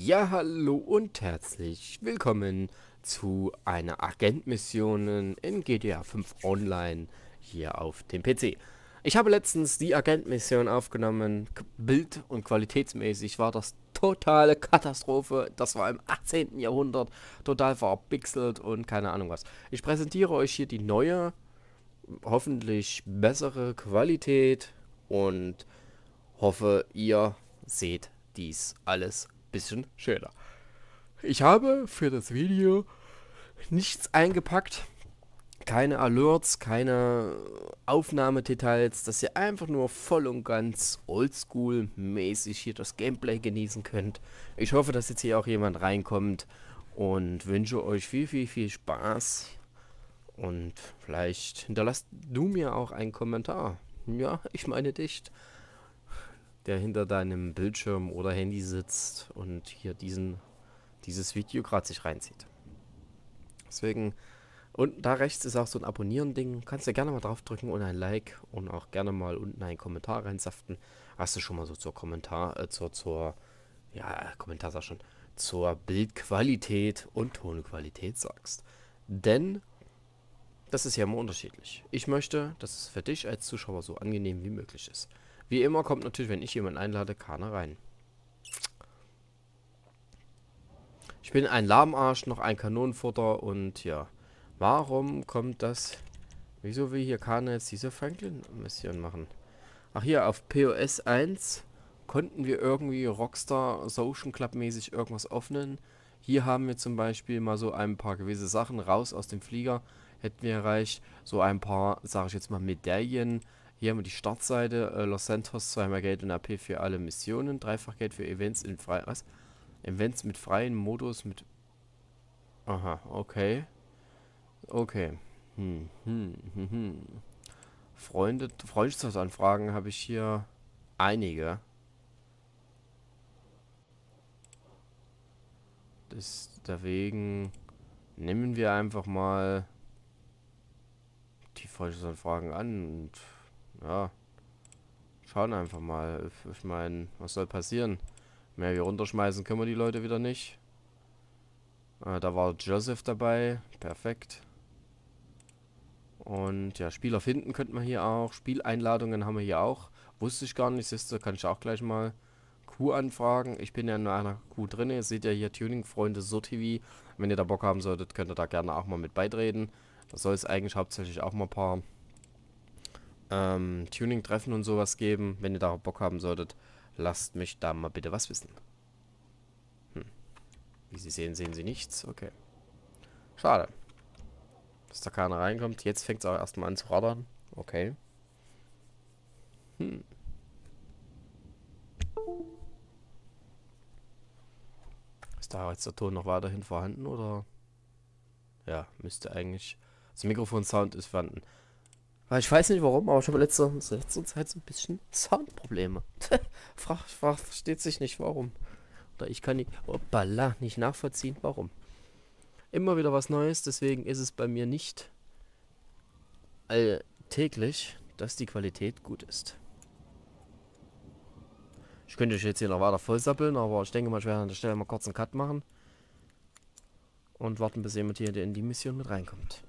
Ja, hallo und herzlich willkommen zu einer Agentmission in GTA 5 Online hier auf dem PC. Ich habe letztens die Agentmission aufgenommen. Bild- und qualitätsmäßig war das totale Katastrophe. Das war im 18. Jahrhundert, total verpixelt und keine Ahnung was. Ich präsentiere euch hier die neue, hoffentlich bessere Qualität und hoffe, ihr seht dies alles ein bisschen schöner. Ich habe für das Video nichts eingepackt, keine Alerts, keine Aufnahmedetails, dass ihr einfach nur voll und ganz oldschool-mäßig hier das Gameplay genießen könnt. Ich hoffe, dass jetzt hier auch jemand reinkommt und wünsche euch viel Spaß. Und vielleicht hinterlasst du mir auch einen Kommentar. Ja, ich meine dich, der hinter deinem Bildschirm oder Handy sitzt und hier dieses Video gerade sich reinzieht. Deswegen, und da rechts ist auch so ein Abonnieren-Ding. Kannst du gerne mal drauf drücken und ein Like und auch gerne mal unten einen Kommentar reinsaften. Hast du schon mal so zur Kommentar sag schon, zur Bildqualität und Tonqualität sagst. Denn das ist ja immer unterschiedlich. Ich möchte, dass es für dich als Zuschauer so angenehm wie möglich ist. Wie immer kommt natürlich, wenn ich jemanden einlade, keiner rein. Ich bin ein Lahmarsch, noch ein Kanonenfutter und ja. Warum kommt das? Wieso will hier keiner jetzt diese Franklin-Mission machen? Ach hier, auf POS 1 konnten wir irgendwie Rockstar Social Club mäßig irgendwas öffnen. Hier haben wir zum Beispiel mal so ein paar gewisse Sachen raus aus dem Flieger. Hätten wir erreicht. So ein paar, sage ich jetzt mal, Medaillen. Hier haben wir die Startseite. Los Santos, zweimal Geld und AP für alle Missionen. Dreifach Geld für Events in frei. Was? Events mit freiem Modus mit. Aha, okay. Okay. Freundschaftsanfragen habe ich hier einige. Deswegen nehmen wir einfach mal die Freundschaftsanfragen an und ja, schauen einfach mal. Ich meine, was soll passieren? Mehr wie runterschmeißen können wir die Leute wieder nicht. Da war Joseph dabei. Perfekt. Und ja, Spieler finden könnten wir hier auch. Spieleinladungen haben wir hier auch. Wusste ich gar nicht, siehst du, kann ich auch gleich mal Q-Anfragen. Ich bin ja in einer Q drin. Ihr seht ja hier Tuning-Freunde SoTV. Wenn ihr da Bock haben solltet, könnt ihr da gerne auch mal mit beitreten. Da soll es eigentlich hauptsächlich auch mal ein paar Tuning-Treffen und sowas geben. Wenn ihr da Bock haben solltet, lasst mich da mal bitte was wissen. Wie Sie sehen, sehen Sie nichts. Okay. Schade, dass da keiner reinkommt. Jetzt fängt es auch erstmal an zu rattern. Okay. Ist da jetzt der Ton noch weiterhin vorhanden oder? Ja, müsste eigentlich. Das Mikrofon-Sound ist vorhanden. Weil ich weiß nicht warum, aber ich habe letzter Zeit so ein bisschen Soundprobleme. Versteht sich nicht warum. Oder ich kann nicht, hoppala, nicht nachvollziehen, warum. Immer wieder was Neues, deswegen ist es bei mir nicht alltäglich, dass die Qualität gut ist. Ich könnte euch jetzt hier noch weiter vollsappeln, aber ich denke mal, ich werde an der Stelle mal kurz einen Cut machen und warten, bis jemand hier in die Mission mit reinkommt.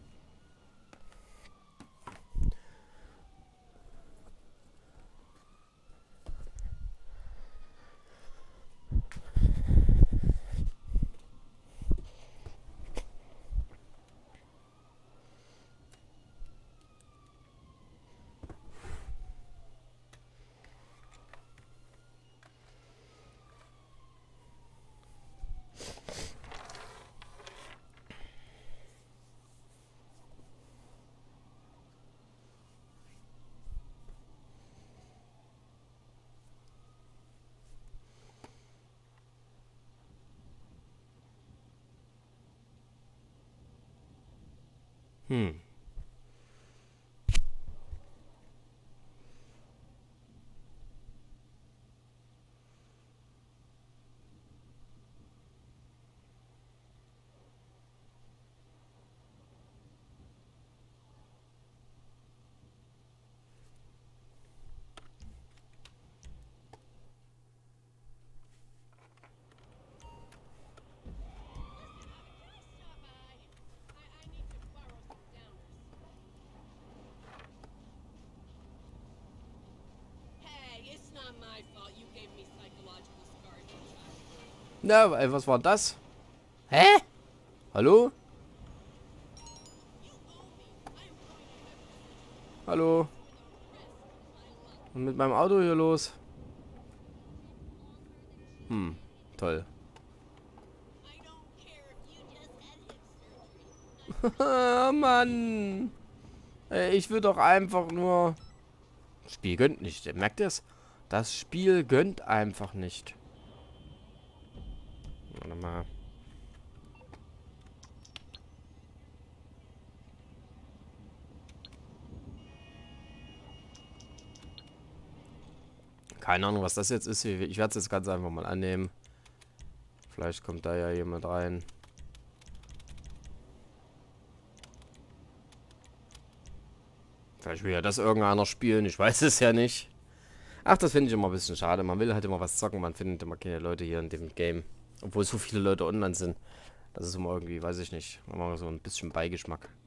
Hm. Na, was war das? Hä? Hallo? Hallo? Und mit meinem Auto hier los? Toll. Oh Mann. Ey, ich will doch einfach nur... Spiel gönnt nicht. Merkt ihr es? Das Spiel gönnt einfach nicht. Warte mal. Keine Ahnung, was das jetzt ist. Ich werde es jetzt ganz einfach mal annehmen. Vielleicht kommt da ja jemand rein. Vielleicht will ja das irgendeiner spielen. Ich weiß es ja nicht. Ach, das finde ich immer ein bisschen schade. Man will halt immer was zocken. Man findet immer keine Leute hier in dem Game. Obwohl so viele Leute online sind. Das ist immer irgendwie, weiß ich nicht, immer so ein bisschen Beigeschmack.